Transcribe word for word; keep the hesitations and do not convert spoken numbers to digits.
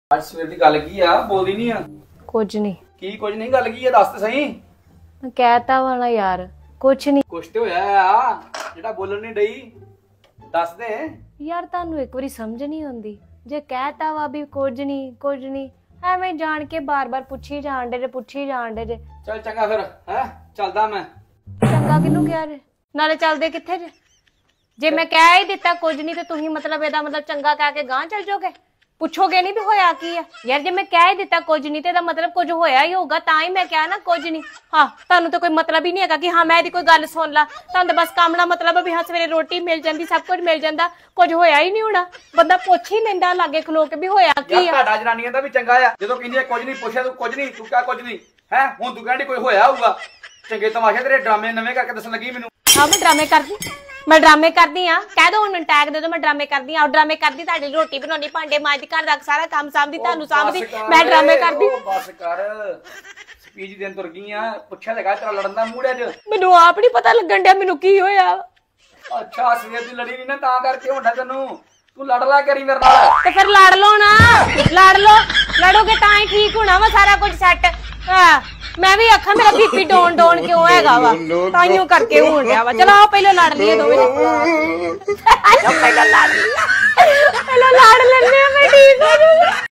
ਅੱਜ ਸਵੇਰ ਦੀ ਗੱਲ ਕੀ ਆ? ਬੋਲਦੀ ਨਹੀਂ ਆ। ਕੁਝ ਨਹੀਂ। ਕੀ ਕੁਝ ਨਹੀਂ? ਗੱਲ ਕੀ ਆ? ਦੱਸ ਤੇ ਸਹੀ। ਮੈਂ ਕਹਿਤਾ ਵਾ ਨਾ ਯਾਰ, ਕੁਝ ਨਹੀਂ। ਕੁਛ ਤੇ ਹੋਇਆ ਆ ਜਿਹੜਾ ਬੋਲਣ ਨਹੀਂ ਡਈ। ਦੱਸ ਦੇ ਯਾਰ ਤੁਹਾਨੂੰ ਇੱਕ ਵਾਰੀ ਸਮਝ ਨਹੀਂ ਆਉਂਦੀ। ਜੇ ਕਹਿਤਾ ਵਾ ਵੀ ਕੁਝ ਨਹੀਂ ਕੁਝ ਨਹੀਂ, ਐਵੇਂ ਜਾਣ ਕੇ ਬਾਰ-ਬਾਰ ਪੁੱਛੀ ਜਾਣ ਦੇ ਜੇ ਪੁੱਛੀ ਜਾਣ ਦੇ ਜੇ। ਚੱਲ ਚੰਗਾ ਫਿਰ ਹੈ, ਚੱਲਦਾ ਮੈਂ। ਚੰਗਾ ਕਿਹਨੂੰ ਕਿਹਾ ਜੇ? ਨਾਲੇ ਚੱਲਦੇ ਕਿੱਥੇ ਜੇ? ਜੇ ਮੈਂ ਕਹਿ ਹੀ ਦਿੱਤਾ ਕੁਝ ਨਹੀਂ ਤੇ ਤੁਸੀਂ ਮਤਲਬ ਇਹਦਾ ਮਤਲਬ ਚੰਗਾ ਕਹਿ ਕੇ ਗਾਂਹ ਚੱਲ ਜਾਓਗੇ? ਪੁੱਛੋਗੇ ਨਹੀਂ ਵੀ ਹੋਇਆ ਕੀ ਆ? ਯਾਰ ਜੇ ਮੈਂ ਕਹਿ ਹੀ ਦਿੱਤਾ ਕੁਝ ਨਹੀਂ ਤੇ ਇਹਦਾ ਮਤਲਬ ਕੁਝ ਹੋਇਆ ਹੀ ਹੋਊਗਾ, ਤਾਂ ਹੀ ਮੈਂ ਕਿਹਾ ਨਾ ਕੁਝ ਨਹੀਂ। ਹਾਂ ਤੁਹਾਨੂੰ ਤਾਂ ਕੋਈ ਮਤਲਬ ਹੀ ਨਹੀਂ ਹੈਗਾ ਕਿ ਹਾਂ ਮੈਂ ਇਹਦੀ ਕੋਈ ਗੱਲ ਸੁਣ ਲਾ। ਤੁਹਾਨੂੰ ਤਾਂ ਬਸ ਕੰਮ ਦਾ ਮਤਲਬ ਵੀ ਹਾਂ ਸਵੇਰੇ ਰੋਟੀ ਮਿਲ ਜਾਂਦੀ, ਸਭ ਕੁਝ ਮਿਲ ਜਾਂਦਾ, ਕੁਝ ਹੋਇਆ ਹੀ ਨਹੀਂ ਹੋਣਾ। ਬੰਦਾ ਪੁੱਛ ਹੀ ਲੈਂਦਾ ਲਾਗੇ ਖਲੋ ਕੇ ਵੀ ਹੋਇਆ ਕੀ ਆ। ਤੁਹਾਡਾ ਜਨਾਨੀਆਂ ਦਾ ਵੀ ਚੰਗਾ ਆ, ਜਦੋਂ ਕਹਿੰਦੀ ਕੁਝ ਨਹੀਂ ਪੁੱਛਿਆ ਤੂੰ ਕੁਝ ਨਹੀਂ, ਤੂੰ ਕਿਹਾ ਕੁਝ ਨਹੀਂ ਹੈ। ਹੁਣ ਤੂੰ ਕਹਿੰਦੀ ਕੋਈ ਹੋਇਆ ਹੋਊਗਾ। ਚੰਗੇ ਤਮਾਸ਼ੇ ਤੇਰੇ ਡਰਾਮੇ ਨਵੇਂ ਕਰਕੇ ਦੱਸਣ ਲੱਗੀ ਮੈਨੂੰ। ਹਾਂ ਮੈਂ ਡਰਾਮੇ ਕਰਦੀ ਮੈਂ ਡਰਾਮੇ ਕਰਦੀ ਆ। ਕਹਿ ਦੋ ਹੁਣ ਮੈਨੂੰ ਟੈਗ ਦੇ ਦੋ, ਮੈਂ ਡਰਾਮੇ ਕਰਦੀ ਆ। ਡਰਾਮੇ ਕਰਦੀ, ਤੁਹਾਡੀ ਰੋਟੀ ਬਣਾਉਣੀ, ਭਾਂਡੇ ਮਾਂਜਦੀ, ਘਰ ਦਾ ਸਾਰਾ ਕੰਮ ਸਾਂਭਦੀ, ਤੁਹਾਨੂੰ ਸਾਂਭਦੀ, ਮੈਂ ਡਰਾਮੇ ਕਰਦੀ। ਬਸ ਕਰ, ਸਪੀਚ ਦੇਣ ਤੁਰ ਗਈ ਆ। ਪੁੱਛਿਆ ਲਗਾ ਤੇਰਾ ਲੜਨ ਦਾ ਮੂਡ ਅੱਜ। ਮੈਨੂੰ ਆਪ ਨਹੀਂ ਪਤਾ ਲੱਗਣ ਡਿਆ ਮੈਨੂੰ ਕੀ ਹੋਇਆ। ਅੱਛਾ ਸਵੇਰ ਦੀ ਲੜੀ ਨਹੀਂ ਨਾ, ਤਾਂ ਕਰਕੇ ਹੁੰਦਾ ਤੈਨੂੰ। ਤੂੰ ਲੜ ਲਾ ਕਰੀ ਮੇਰੇ ਨਾਲ ਤੇ ਫਿਰ ਲੜ ਲੋ ਨਾ, ਲੜ ਲੋ। ਲੜੋਗੇ ਤਾਂ ਹੀ ਠੀਕ ਹੋਣਾ ਵਾ ਸਾਰਾ ਕੁਝ ਸੈੱਟ। ਹਾਂ ਮੈਂ ਵੀ ਆਖਾਂ ਮੇਰਾ ਬੀਪੀ ਡਾਊਨ ਡਾਊਨ ਕਿਉਂ ਹੈਗਾ ਵਾ, ਤਾਈਓ ਕਰਕੇ ਹੋਣ ਡਿਆ ਵਾ। ਚਲੋ ਆਓ ਪਹਿਲਾਂ ਲੜ ਲਈਏ ਦੋਵੇਂ। ਪਹਿਲਾਂ ਲੜ ਲਈਏ, ਪਹਿਲਾਂ ਲੜ ਲੈਣੇ ਆ, ਮੈਂ ਠੀਕ ਹੋ ਜਾਊਂਗੀ।